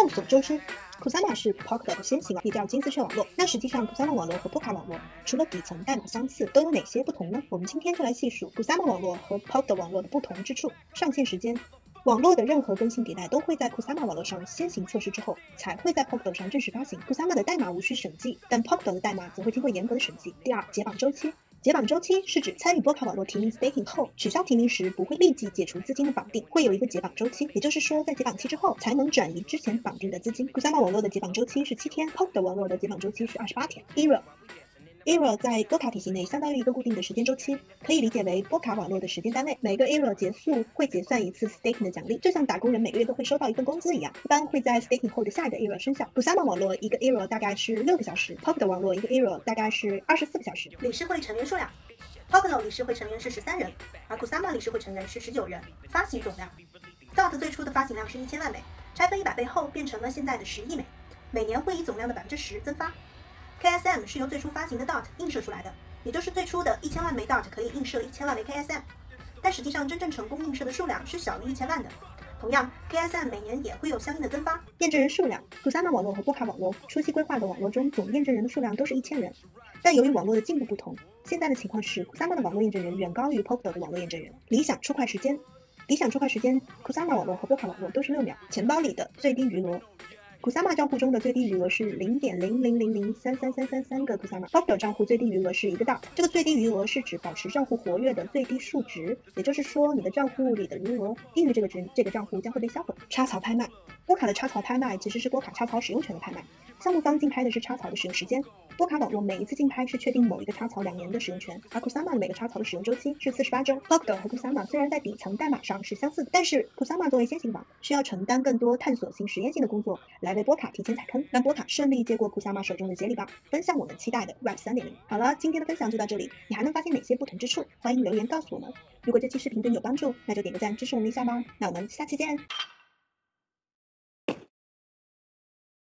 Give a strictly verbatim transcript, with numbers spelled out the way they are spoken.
众所周知 Kusama 是 P O C 的先行比较金丝雀网络。那实际上 Kusama 网络和 P O C A 网络除了底层代码相似，都有哪些不同呢？我们今天就来细数 Kusama 网络和 P O C 的网络的不同之处。上线时间，网络的任何更新迭代都会在 Kusama 网络上先行测试之后，才会在 P O C 上正式发行。Kusama 的代码无需审计，但 P O C 的代码则会经过严格的审计。第二，解绑周期。解绑周期是指参与波卡网络提名 staking 后，取消提名时不会立即解除资金的绑定，会有一个解绑周期，也就是说在解绑期之后才能转移之前绑定的资金。Kusama 网络的解绑周期是七天 ，P O C 的网络的解绑周期是二十八天。E R A E R A 在波卡体系内相当于一个固定的时间周期，可以理解为波卡网络的时间单位。每个 E R A 结束会结算一次 staking 的奖励，就像打工人每个月都会收到一份工资一样，一般会在 staking 后的下一个 E R A 生效。Kusama 网络一个 E R A 大概是六个小时 ，P O C 的网络一个 E R A 大概是二十四个小时。 理事会成员数量 P O C A 理事会成员是十三人，而 Kusama 理事会成员是十九人。发行总量 D O T 最初的发行量是一千万枚，拆分一百倍后变成了现在的十亿枚，每年会以总量的百分之十增发。K S M 是由最初发行的 D O T 映射出来的，也就是最初的一千万枚 D O T 可以映射一千万枚 K S M， 但实际上真正成功映射的数量是小于一千万的。同样 ，K S M 每年也会有相应的增发。 验证人数量 ，Kusama 网络和波卡网络初期规划的网络中总验证人的数量都是一千人，但由于网络的进步不同，现在的情况是 Kusama 的网络验证人远高于 P O C A 的网络验证人。理想出块时间，理想出块时间 ，Kusama 网络和波卡网络都是六秒。钱包里的最低余额。Kusama 账户中的最低余额是 零点零零零零三三三三三个 Kusama， P O C A 账户最低余额是一个 D O T。这个最低余额是指保持账户活跃的最低数值，也就是说你的账户里的余额低于这个值，这个账户将会被销毁。插槽拍卖，波卡的插槽拍卖其实是波卡插槽使用权的拍卖，项目方竞拍的是插槽的使用时间。波卡网络每一次竞拍是确定某一个插槽两年的使用权，而 Kusama 的每个插槽的使用周期是四十八周。P O C A 和 Kusama 虽然在底层代码上是相似的，但是 Kusama 作为先行网，需要承担更多探索性、实验性的工作，来为波卡提前踩坑，让波卡顺利接过 Kusama 手中的接力棒，奔向我们期待的 Web 三点零。好了，今天的分享就到这里，你还能发现哪些不同之处？欢迎留言告诉我们。如果这期视频对你有帮助，那就点个赞支持我们一下吧。那我们下期见。